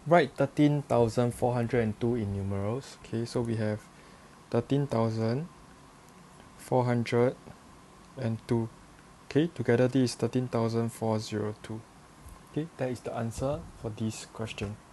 write 13,402 in numerals. Okay, so we have 13,402. Okay, together this is 13,402. Okay, that is the answer for this question.